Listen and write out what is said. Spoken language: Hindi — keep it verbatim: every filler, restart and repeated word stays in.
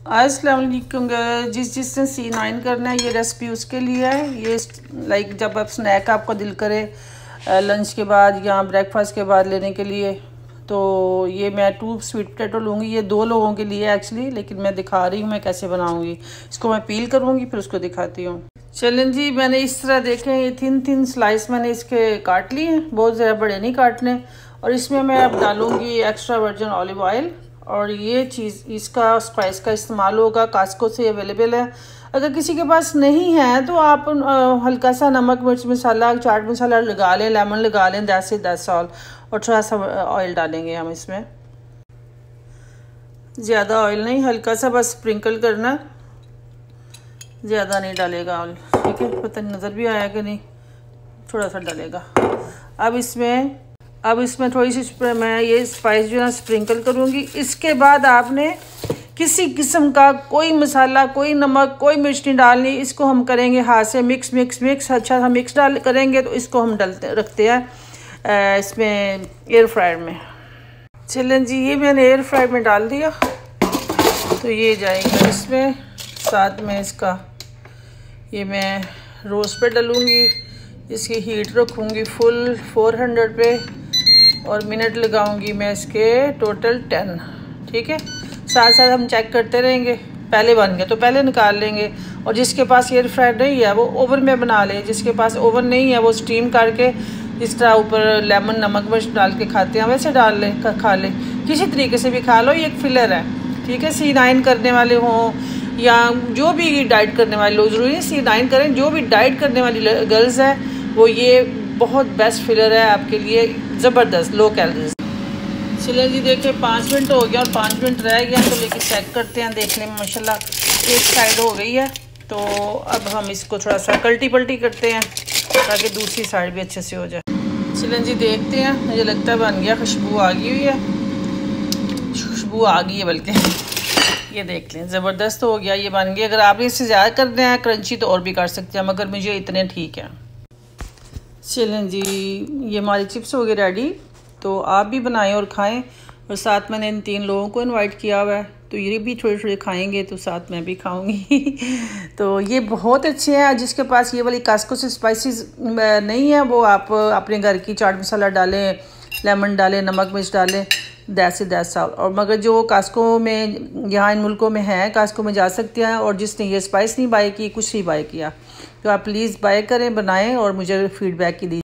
अस्सलाम वालेकुम। जिस जिसने सी नाइन करना है ये रेसिपी उसके लिए है। ये लाइक जब आप स्नैक आपका दिल करे लंच के बाद या ब्रेकफास्ट के बाद लेने के लिए, तो ये मैं टू स्वीट पोटैटो लूँगी। ये दो लोगों के लिए एक्चुअली, लेकिन मैं दिखा रही हूँ मैं कैसे बनाऊँगी। इसको मैं पील करूँगी फिर उसको दिखाती हूँ। चलें जी, मैंने इस तरह देखें ये थिन थिन स्लाइस मैंने इसके काट लिए हैं, बहुत ज़्यादा बड़े नहीं काटने। और इसमें मैं अब डालूँगी एक्स्ट्रा वर्जिन ऑलिव ऑयल। और ये चीज़ इसका स्पाइस का इस्तेमाल होगा, कास्को से अवेलेबल है। अगर किसी के पास नहीं है तो आप हल्का सा नमक मिर्च मसाला चाट मसाला लगा लें, लेमन लगा लें, दस से दस साल। और थोड़ा सा ऑयल डालेंगे हम इसमें, ज़्यादा ऑयल नहीं, हल्का सा बस स्प्रिंकल करना, ज़्यादा नहीं डालेगा ऑयल, ठीक है। पता नहीं नज़र भी आया कि नहीं, थोड़ा सा डालेगा। अब इसमें अब इसमें थोड़ी सी मैं ये स्पाइस जो है ना स्प्रिंकल करूँगी। इसके बाद आपने किसी किस्म का कोई मसाला, कोई नमक, कोई मिर्च नहीं डालनी। इसको हम करेंगे हाथ से मिक्स मिक्स मिक्स अच्छा सा मिक्स डाल करेंगे। तो इसको हम डालते रखते हैं इसमें एयर फ्रायर में। चलें जी, ये मैंने एयर फ्रायर में डाल दिया, तो ये जाएगा इसमें। साथ में इसका ये मैं रोस्ट पे डालूँगी। इसकी हीट रखूँगी फुल फोर हंड्रेड पे और मिनट लगाऊंगी मैं इसके टोटल टेन, ठीक है। साथ साथ हम चेक करते रहेंगे। पहले बन गया तो पहले निकाल लेंगे। और जिसके पास एयर फ्रायर नहीं है वो ओवन में बना ले। जिसके पास ओवन नहीं है वो स्टीम करके इस तरह ऊपर लेमन नमक मिर्च डाल के खाते हैं वैसे डाल ले खा ले, किसी तरीके से भी खा लो। ये एक फिलर है, ठीक है। सी नाइन करने वाले हों या जो भी डाइट करने वाले लोग, ज़रूरी नहीं सी नाइन करें, जो भी डाइट करने वाली गर्ल्स है वो ये बहुत बेस्ट फिलर है आपके लिए, ज़बरदस्त लो कैलोरीज। चलिए जी, देखिए पाँच मिनट हो गया और पाँच मिनट रह गया, तो लेके चेक करते हैं। देखने में माशाल्लाह एक साइड हो गई है, तो अब हम इसको थोड़ा सा कल्टी पल्टी करते हैं ताकि दूसरी साइड भी अच्छे से हो जाए। चलिए जी, देखते हैं। मुझे लगता है बन गया, खुशबू आ गई हुई है, खुशबू आ गई है बल्कि। ये देख लें, ज़बरदस्त हो गया, ये बन गया। अगर आपने इससे ज़्यादा करना है क्रंची तो और भी कर सकते हैं, मगर मुझे इतने ठीक है। चलें जी, ये हमारी चिप्स हो गए रेडी, तो आप भी बनाएं और खाएं। और साथ मैंने इन तीन लोगों को इनवाइट किया हुआ है, तो ये भी थोड़े थोड़े खाएंगे तो साथ मैं भी खाऊंगी। तो ये बहुत अच्छे हैं। जिसके पास ये वाली कास्को से स्पाइसेस नहीं है वो आप अपने घर की चाट मसाला डालें, लेमन डालें, नमक मिर्च डालें, दस से दस साल। और मगर जो कास्को में यहाँ इन मुल्कों में है, कास्को में जा सकते हैं। और जिसने ये स्पाइस नहीं बाय की, कुछ नहीं बाय किया, तो आप प्लीज़ बाय करें, बनाएं और मुझे फीडबैक की दीजिए।